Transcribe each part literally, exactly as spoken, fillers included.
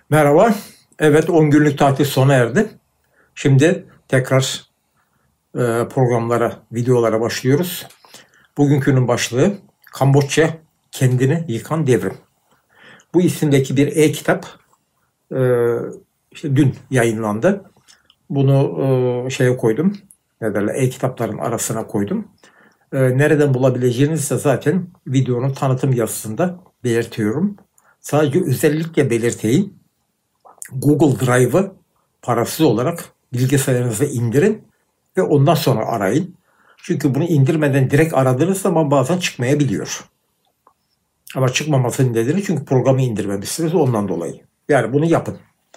Merhaba. Evet, on günlük tatil sona erdi. Şimdi tekrar e, programlara, videolara başlıyoruz. Bugünkünün başlığı Kamboçya kendini yıkan devrim. Bu isimdeki bir e-kitap e, işte dün yayınlandı. Bunu e, şeye koydum. Ne derler? E-kitapların arasına koydum. E, nereden bulabileceğinizi de zaten videonun tanıtım yazısında belirtiyorum. Sadece özellikle belirteyim. Google Drive'ı parasız olarak bilgisayarınıza indirin ve ondan sonra arayın. Çünkü bunu indirmeden direkt aradığınız zaman bazen çıkmayabiliyor. Ama çıkmamasının nedeni çünkü programı indirmemişsiniz ondan dolayı. Yani bunu yapın.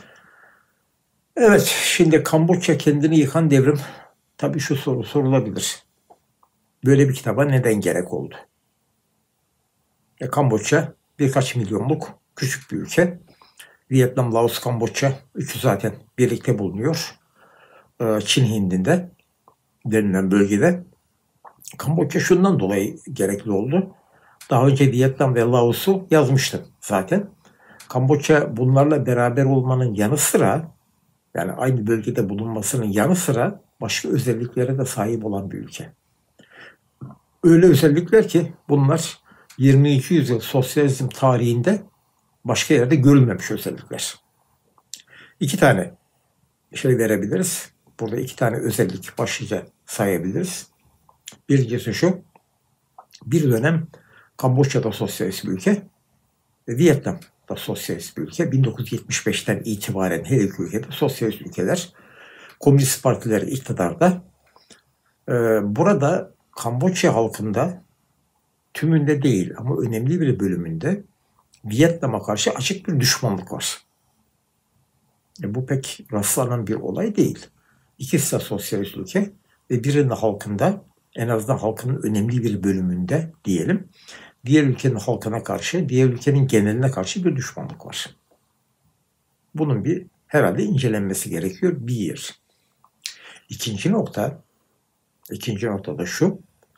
Evet, şimdi Kamboçya kendini yıkan devrim. Tabii şu soru sorulabilir. Böyle bir kitaba neden gerek oldu? E, Kamboçya birkaç milyonluk küçük bir ülke. Vietnam, Laos, Kamboçya üçü zaten birlikte bulunuyor. Çin Hindi'nde denilen bölgede. Kamboçya şundan dolayı gerekli oldu. Daha önce Vietnam ve Laos'u yazmıştım zaten. Kamboçya bunlarla beraber olmanın yanı sıra, yani aynı bölgede bulunmasının yanı sıra başka özelliklere de sahip olan bir ülke. Öyle özellikler ki bunlar yirminci yüzyıl sosyalizm tarihinde başka yerde görülmemiş özellikler. İki tane şey verebiliriz. Burada iki tane özellik başlıca sayabiliriz. Birincisi şu, bir dönem Kamboçya'da sosyalist bir ülke ve Vietnam'da sosyalist bir ülke. bin dokuz yüz yetmiş beşten itibaren her iki ülkede sosyalist ülkeler, komünist partiler iktidarda. Ee, burada Kamboçya halkında tümünde değil ama önemli bir bölümünde Vietnam'a karşı açık bir düşmanlık var. E, bu pek rastlanan bir olay değil. İkisi de sosyalist ülke ve birinin halkında, en azından halkının önemli bir bölümünde diyelim, diğer ülkenin halkına karşı, diğer ülkenin geneline karşı bir düşmanlık var. Bunun bir herhalde incelenmesi gerekiyor. Bir. İkinci nokta, ikinci nokta da şu.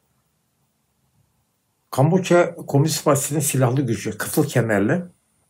Kamboçya Komünist Partisi'nin silahlı gücü Kızıl Kemer'le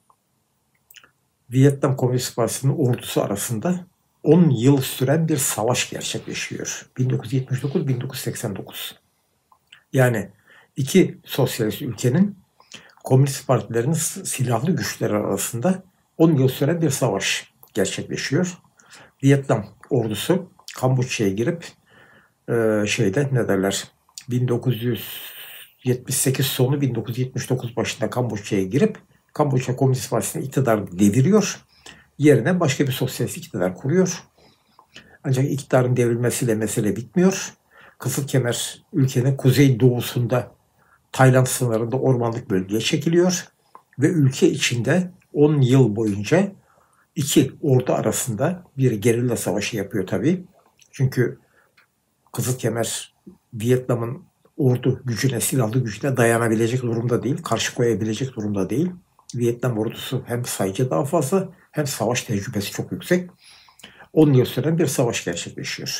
Vietnam Komünist Partisi'nin ordusu arasında on yıl süren bir savaş gerçekleşiyor. bin dokuz yüz yetmiş dokuz bin dokuz yüz seksen dokuz. Yani iki sosyalist ülkenin komünist partilerinin silahlı güçleri arasında on yıl süren bir savaş gerçekleşiyor. Vietnam ordusu Kamboçya'ya girip e, şeyde ne derler bin dokuz yüz yetmiş sekiz sonu bin dokuz yüz yetmiş dokuz başında Kamboçya'ya girip Kamboçya Komünist Partisi'nin iktidarını deviriyor. Yerine başka bir sosyalist iktidar kuruyor. Ancak iktidarın devrilmesiyle mesele bitmiyor. Kızıl Kemer ülkenin kuzey doğusunda Tayland sınırında ormanlık bölgeye çekiliyor ve ülke içinde on yıl boyunca iki ordu arasında bir gerilla savaşı yapıyor tabii. Çünkü Kızıl Kemer Vietnam'ın ordu gücüne, silahlı gücüne dayanabilecek durumda değil, karşı koyabilecek durumda değil. Vietnam ordusu hem sayıca daha fazla hem savaş tecrübesi çok yüksek. on yıl süren bir savaş gerçekleşiyor.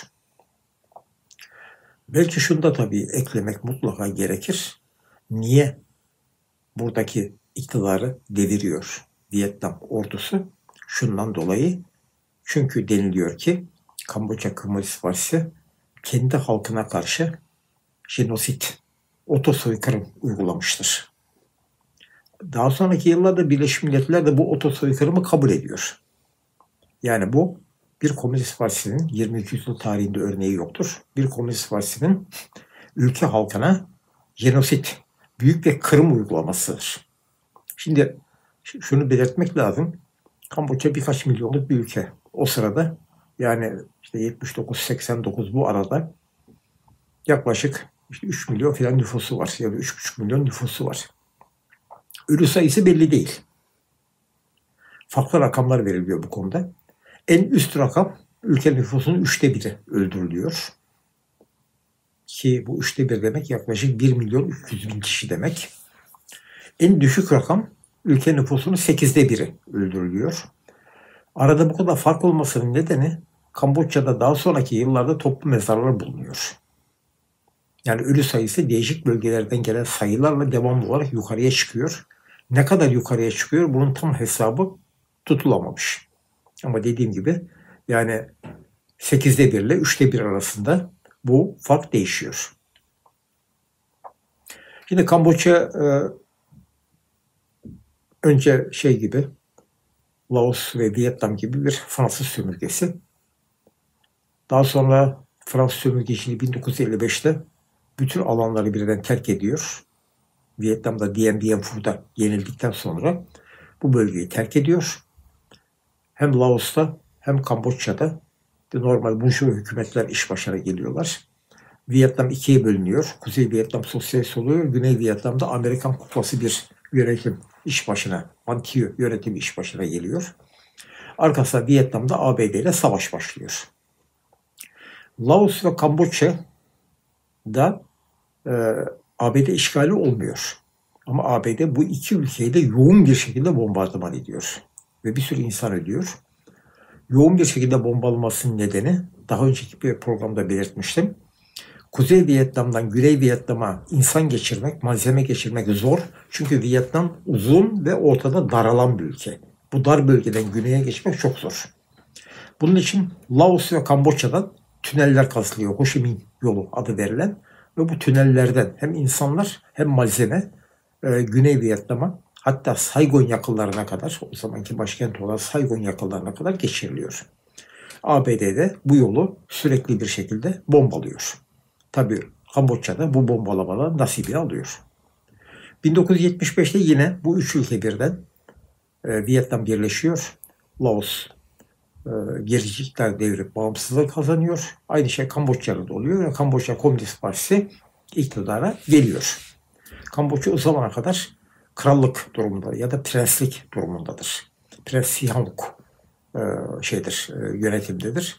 Belki şunu da tabii eklemek mutlaka gerekir. Niye buradaki iktidarı deviriyor Vietnam ordusu? Şundan dolayı, çünkü deniliyor ki Kamboçya Komünist Partisi kendi halkına karşı jenosit, otosoykırım uygulamıştır. Daha sonraki yıllarda Birleşmiş Milletler de bu otosoykırımı kabul ediyor. Yani bu bir Komünist Partisi'nin yirminci yüzyıl tarihinde örneği yoktur. Bir Komünist Partisi'nin ülke halkına jenosit, büyük bir kırım uygulamasıdır. Şimdi şunu belirtmek lazım. Kamboçya birkaç milyonluk bir ülke. O sırada yani işte yetmiş dokuz seksen dokuz bu arada yaklaşık işte üç milyon falan nüfusu var ya da üç buçuk milyon nüfusu var. Ölü sayısı belli değil. Farklı rakamlar veriliyor bu konuda. En üst rakam ülke nüfusunun üçte biri öldürülüyor. Ki bu üçte bir demek yaklaşık bir milyon üç yüz bin kişi demek. En düşük rakam ülke nüfusunun sekizde biri öldürülüyor. Arada bu kadar fark olmasının nedeni Kamboçya'da daha sonraki yıllarda toplu mezarlar bulunuyor. Yani ölü sayısı değişik bölgelerden gelen sayılarla devamlı olarak yukarıya çıkıyor. Ne kadar yukarıya çıkıyor bunun tam hesabı tutulamamış. Ama dediğim gibi yani sekizde bir ile üçte bir arasında bu fark değişiyor. Şimdi Kamboçya e, önce şey gibi Laos ve Vietnam gibi bir Fransız sömürgesi. Daha sonra Fransız sömürgeciliği bin dokuz yüz elli beşte bütün alanları birden terk ediyor. Vietnam'da Dien Bien Phu'da yenildikten sonra bu bölgeyi terk ediyor. Hem Laos'ta hem Kamboçya'da normal Burjuva hükümetler iş başına geliyorlar. Vietnam ikiye bölünüyor. Kuzey Vietnam sosyalist oluyor. Güney Vietnam'da Amerikan kuklası bir yönetim iş başına, anti yönetim iş başına geliyor. Arkasında Vietnam'da A B D ile savaş başlıyor. Laos ve Kamboçya'da e, A B D işgali olmuyor. Ama A B D bu iki ülkeyi de yoğun bir şekilde bombardıman ediyor. Ve bir sürü insan ölüyor. Yoğun bir şekilde bombalamamasının nedeni, daha önceki bir programda belirtmiştim. Kuzey Vietnam'dan Güney Vietnam'a insan geçirmek, malzeme geçirmek zor. Çünkü Vietnam uzun ve ortada daralan bir ülke. Bu dar bölgeden güneye geçmek çok zor. Bunun için Laos ve Kamboçya'dan tüneller kazılıyor. Ho Chi Minh yolu adı verilen. Ve bu tünellerden hem insanlar hem malzeme e, Güney Vietnam'a, hatta Saigon yakınlarına kadar, o zamanki başkent olan Saigon yakınlarına kadar geçiriliyor. A B D'de bu yolu sürekli bir şekilde bombalıyor. Tabii Kamboçya'da bu bombalamadan nasibini alıyor. bin dokuz yüz yetmiş beşte yine bu üç ülke birden e, Vietnam birleşiyor. Laos e, gericilikler devirip bağımsızlık kazanıyor. Aynı şey Kamboçya'da da oluyor ve Kamboçya Komünist Partisi iktidara geliyor. Kamboçya o zamana kadar krallık durumunda ya da prenslik durumundadır. Prens Sihanouk e, şeydir, e, yönetimdedir.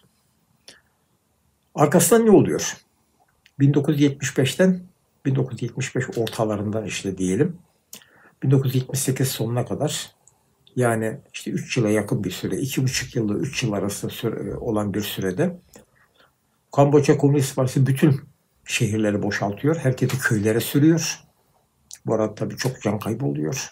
Arkasından ne oluyor? bin dokuz yüz yetmiş beşten bin dokuz yüz yetmiş beş ortalarından işte diyelim bin dokuz yüz yetmiş sekiz sonuna kadar, yani işte üç yıla yakın bir süre, iki buçuk yılla üç yıl arasında süre, olan bir sürede Kamboçya Komünist Partisi bütün şehirleri boşaltıyor. Herkesi köylere sürüyor. Bu arada tabii çok can kaybı oluyor.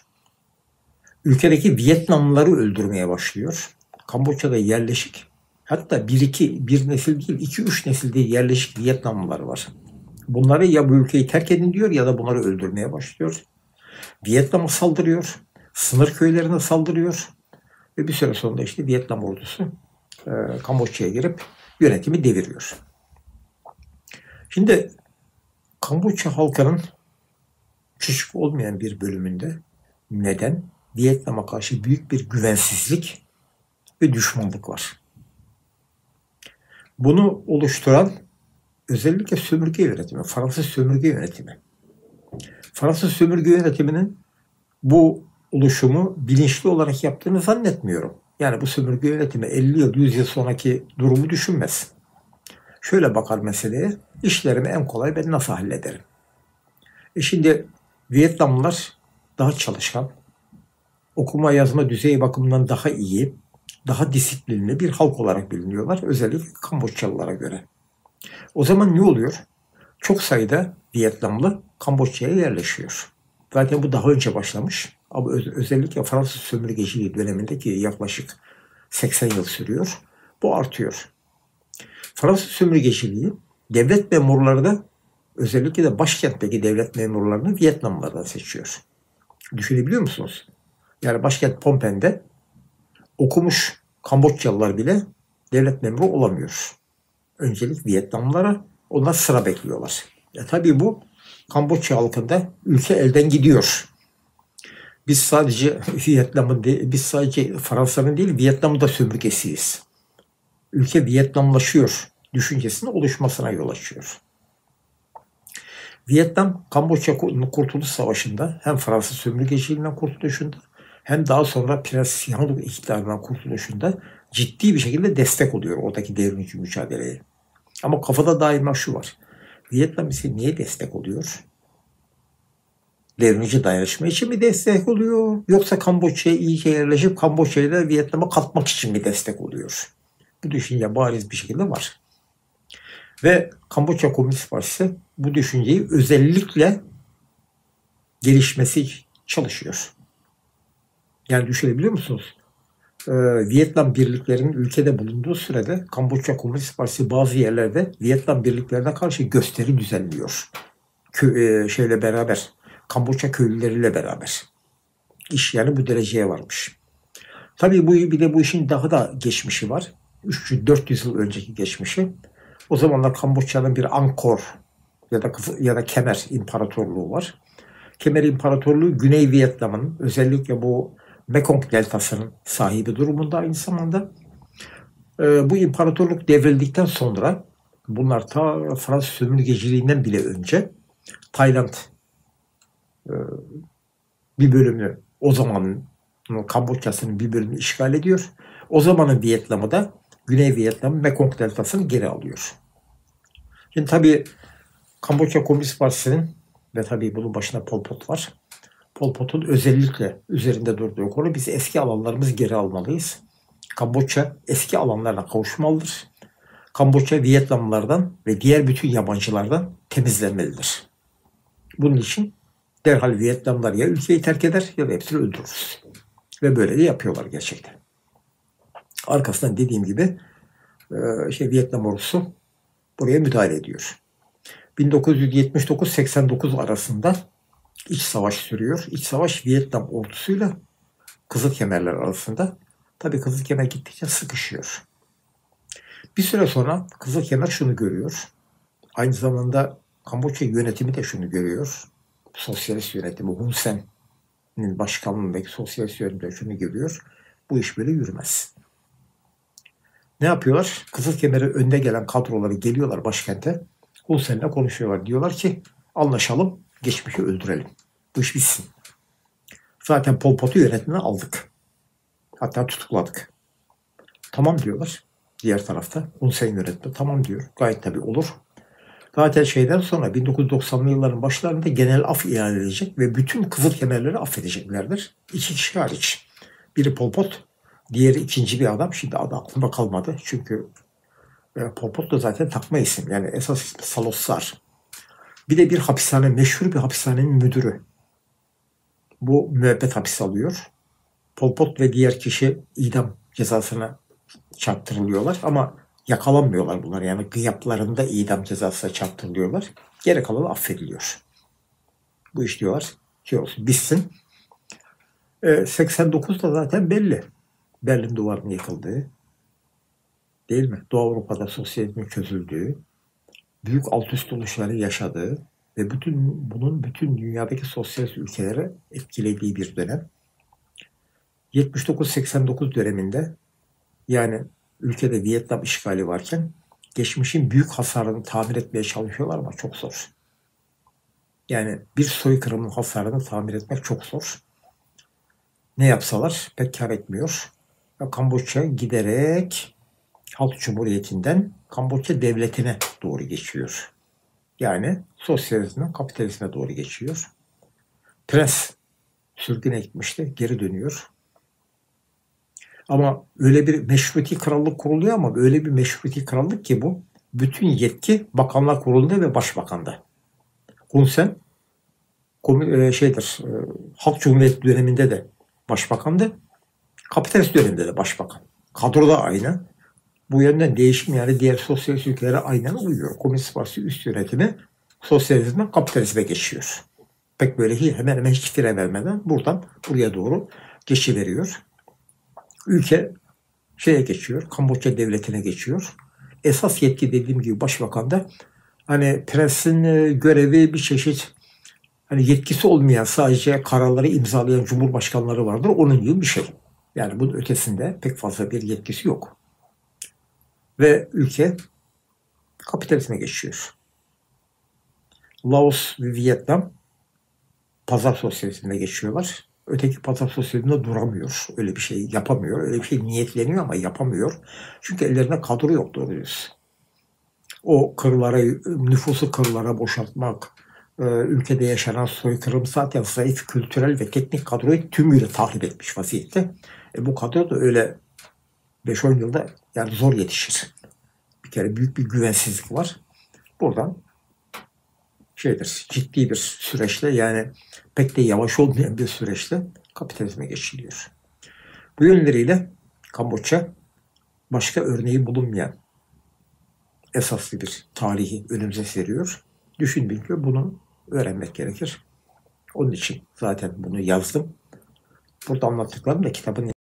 Ülkedeki Vietnamlıları öldürmeye başlıyor. Kamboçya'da yerleşik, hatta bir iki, bir nesil değil, iki üç nesilde yerleşik Vietnamlılar var. Bunları ya bu ülkeyi terk edin diyor ya da bunları öldürmeye başlıyor. Vietnam'a saldırıyor. Sınır köylerine saldırıyor. Ve bir süre sonra işte Vietnam ordusu e, Kamboçya'ya girip yönetimi deviriyor. Şimdi Kamboçya halkının küçük olmayan bir bölümünde neden? Vietnam'a karşı büyük bir güvensizlik ve düşmanlık var. Bunu oluşturan özellikle sömürge yönetimi, Fransız sömürge yönetimi. Fransız sömürge yönetiminin bu oluşumu bilinçli olarak yaptığını zannetmiyorum. Yani bu sömürge yönetimi elli yıl, yüz yıl sonraki durumu düşünmez. Şöyle bakar meseleye, işlerimi en kolay ben nasıl hallederim? E şimdi Vietnamlılar daha çalışkan, okuma yazma düzeyi bakımından daha iyi, daha disiplinli bir halk olarak biliniyorlar. Özellikle Kamboçyalılara göre. O zaman ne oluyor? Çok sayıda Vietnamlı Kamboçya'ya yerleşiyor. Zaten bu daha önce başlamış. Ama öz özellikle Fransız sömürgeciliği dönemindeki yaklaşık seksen yıl sürüyor. Bu artıyor. Fransız sömürgeciliği devlet memurları da, özellikle de başkentteki devlet memurlarını Vietnamlılardan seçiyor. Düşünebiliyor musunuz? Yani başkent Phnom Penh'de okumuş Kamboçyalılar bile devlet memuru olamıyor. Öncelik Vietnamlılara, onlar sıra bekliyorlar. Ya tabii bu Kamboçya halkında ülke elden gidiyor. Biz sadece Vietnam'ın değil, biz sadece Fransa'nın değil, Vietnam'ın da sömürgesiyiz. Ülke Vietnamlaşıyor düşüncesinin oluşmasına yol açıyor. Vietnam, Kamboçya Kurtuluş Savaşı'nda hem Fransız sömürgeciliğinden kurtuluşunda hem daha sonra Prens Sihanouk iktidarından kurtuluşunda ciddi bir şekilde destek oluyor oradaki devrimci mücadeleye. Ama kafada daima şu var. Vietnam ise niye destek oluyor? Devrimci dayanışma için mi destek oluyor? Yoksa Kamboçya'ya iyice yerleşip Kamboçya'yı da Vietnam'a katmak için mi destek oluyor? Bu düşünce bariz bir şekilde var. Ve Kamboçya Komünist Partisi bu düşünceyi özellikle gelişmesi çalışıyor. Yani düşünebiliyor musunuz? e, Vietnam birliklerinin ülkede bulunduğu sürede Kamboçya Komünist Partisi bazı yerlerde Vietnam birliklerine karşı gösteri düzenliyor. Kö, e, şeyle beraber, Kamboçya köylüleriyle beraber. İş yani bu dereceye varmış. Tabii bu bir de bu işin daha da geçmişi var. üç yüz dört yüz yıl önceki geçmişi. O zamanlar Kamboçya'nın bir Angkor ya da ya da Kemer İmparatorluğu var. Kemer İmparatorluğu Güney Vietnam'ın özellikle bu Mekong Deltası'nın sahibi durumunda aynı zamanda. Ee, bu imparatorluk devrildikten sonra bunlar ta Fransız sömürgeciliğinden bile önce Tayland e, bir bölümü o zamanın Kamboçya'sının bir bölümünü işgal ediyor. O zamanın Vietnam'ı da Güney Vietnam Mekong Deltası'nı geri alıyor. Şimdi tabii Kamboçya Komünist Partisi'nin ve tabii bunun başına Pol Pot var. Pol Pot'un özellikle üzerinde durduğu konu biz eski alanlarımızı geri almalıyız. Kamboçya eski alanlarına kavuşmalıdır. Kamboçya Vietnamlılardan ve diğer bütün yabancılardan temizlenmelidir. Bunun için derhal Vietnamlılar ya ülkeyi terk eder ya da hepsini öldürürüz. Ve böyle de yapıyorlar gerçekten. Arkasından dediğim gibi şey Vietnam ordusu buraya müdahale ediyor. bin dokuz yüz yetmiş dokuz seksen dokuz arasında iç savaş sürüyor. İç savaş Vietnam ordusuyla Kızılkemerler arasında. Tabii Kızılkemer gittikçe sıkışıyor. Bir süre sonra Kızılkemer şunu görüyor. Aynı zamanda Kamboçya yönetimi de şunu görüyor. Sosyalist yönetimi Hun Sen'in başkanlığındaki sosyalist yönetimi de şunu görüyor. Bu iş böyle yürümez. Ne yapıyorlar? Kızılkemer'in önde gelen kadroları geliyorlar başkente. Hun Sen'le konuşuyorlar. Diyorlar ki anlaşalım, geçmişi öldürelim. Bu iş bitsin. Zaten Pol Pot'u yönetimine aldık. Hatta tutukladık. Tamam diyorlar. Diğer tarafta Hun Sen yönetimi tamam diyor. Gayet tabii olur. Zaten şeyden sonra bin dokuz yüz doksanlı yılların başlarında genel af ilan edilecek ve bütün Kızılkemerleri affedeceklerdir. İki kişi hariç. Biri Pol Pot, diğeri ikinci bir adam. Şimdi adı aklımda kalmadı. Çünkü Pol Pot da zaten takma isim. Yani esas ismi Salossar. Bir de bir hapishane, meşhur bir hapishanenin müdürü. Bu müebbet hapis alıyor. Pol Pot ve diğer kişi idam cezasına çarptırılıyorlar ama yakalanmıyorlar bunlar. Yani gıyaplarında idam cezasına çarptırılıyorlar. Geri kalanı affediliyor. Bu iş diyorlar şey olsun, bitsin. E, seksen dokuzda zaten belli. Berlin Duvarı'nın yıkıldığı, değil mi? Doğu Avrupa'da sosyalizmin çözüldüğü, büyük alt üst oluşları yaşadığı ve bütün bunun bütün dünyadaki sosyalist ülkeleri etkilediği bir dönem. yetmiş dokuz seksen dokuz döneminde yani ülkede Vietnam işgali varken geçmişin büyük hasarını tamir etmeye çalışıyorlar ama çok zor. Yani bir soykırımın hasarını tamir etmek çok zor. Ne yapsalar pek kar etmiyor. Kamboçya giderek Halk Cumhuriyeti'nden Kamboçya devletine doğru geçiyor. Yani sosyalizmden kapitalizme doğru geçiyor. Prens sürgüne gitmişti, geri dönüyor. Ama öyle bir meşruti krallık kuruluyor ama öyle bir meşruti krallık ki bu. Bütün yetki Bakanlar Kurulu'nda ve Başbakan'da. Hun Sen şeydir, Halk Cumhuriyeti döneminde de başbakandı. Kapitalist döneminde de başbakan. Kadro da aynı. Bu yönden değişim yani diğer sosyalist ülkelere aynen uyuyor. Komünist Partisi üst yönetimi sosyalizmden kapitalizme geçiyor. Pek böyle hemen hemen hiç fire vermeden buradan buraya doğru geçiveriyor. Ülke şeye geçiyor, Kamboçya devletine geçiyor. Esas yetki dediğim gibi başbakanda hani prensin görevi bir çeşit hani yetkisi olmayan sadece kararları imzalayan cumhurbaşkanları vardır. Onun gibi bir şey. Yani bunun ötesinde pek fazla bir yetkisi yok. Ve ülke kapitalizme geçiyor. Laos ve Vietnam pazar sosyalizmine geçiyorlar. Öteki pazar sosyalizminde duramıyor. Öyle bir şey yapamıyor. Öyle bir şey niyetleniyor ama yapamıyor. Çünkü ellerinde kadro yok doğru diyorsun. O kırlara, nüfusu kırlara boşaltmak, ülkede yaşanan soykırım zaten zayıf kültürel ve teknik kadroyu tümüyle tahrip etmiş vaziyette. E bu kadro da öyle beş on yılda yani zor yetişir. Bir kere büyük bir güvensizlik var. Buradan şeydir, ciddi bir süreçle yani pek de yavaş olmayan bir süreçle kapitalizme geçiliyor. Bu yönleriyle Kamboçya başka örneği bulunmayan esaslı bir tarihi önümüze seriyor. Düşündüm ki bunu öğrenmek gerekir. Onun için zaten bunu yazdım. Burada anlattıklarım da kitabın